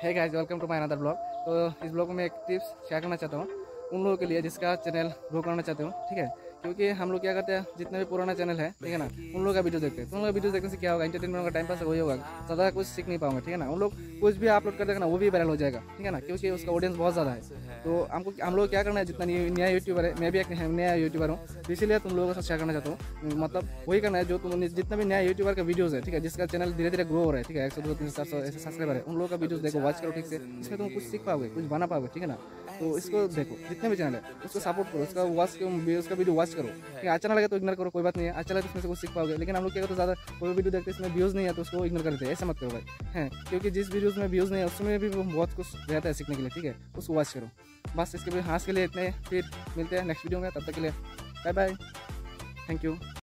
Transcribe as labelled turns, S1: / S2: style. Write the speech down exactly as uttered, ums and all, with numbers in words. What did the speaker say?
S1: Hey guys, welcome to my another blog. तो इस blog में एक टिप्स शेयर करना चाहता हूँ उन लोगों के लिए जिसका चैनल ग्रो करना चाहते हो, ठीक है। क्योंकि हम लोग क्या करते हैं, जितने भी पुराना चैनल है, ठीक है ना, उन लोगों का वीडियो देखते हैं। तो उन लोगों का वीडियो देखने से क्या होगा, एंटरटेनमेंट का टाइम पास वही होगा, ज़्यादा कुछ सीख नहीं पाऊंगा, ठीक है ना। उन लोग कुछ भी अपलोड कर देगा ना, वो भी वायरल हो जाएगा, ठीक है ना, क्योंकि उसका ऑडियंस बहुत ज़्यादा है। तो हमको हम लोग क्या करना है, जितना नया यूट्यूबर है, मैं भी एक नया यूट्यूबर हूँ, तो इसीलिए तुम लोगों के साथ शेयर करना चाहता हूँ। मतलब वही करना है जो तुम जितना भी नया यूट्यूबर का वीडियोज़ है, ठीक है, जिसका चैनल धीरे धीरे ग्रो हो रहा है, ठीक है, एक सौ दो तीन सौ चार सौ ऐसे सब्सक्राइबर है, उन लोगों का वीडियोज़ देखो, वॉच करो ठीक से। इसमें तुम कुछ सीख पाओगे, कुछ बना पाओगे, ठीक है ना। तो इसको देखो, जितने भी चैनल है उसको सपोर्ट करो, उसका वॉच उसका वीडियो वॉच करो, ठीक है। अच्छा ना लगे तो इग्नोर करो, कोई बात नहीं है। अच्छा लगे तो इसमें से कुछ सीख पाओगे। लेकिन हम लोग क्या करते ज़्यादा कोई वीडियो देखते इसमें व्यूज़ नहीं है तो उसको इग्नोर करते हैं, ऐसा मत करो भाई, हैं। क्योंकि जिस वीडियोज़ में व्यूज़ नहीं है उसमें भी बहुत कुछ रहता है सीखने के लिए, ठीक है, उसको वॉच करो। बस इसके लिए आज के लिए इतने, फिर मिलते हैं नेक्स्ट वीडियो में, तब तक के लिए बाय बाय, थैंक यू।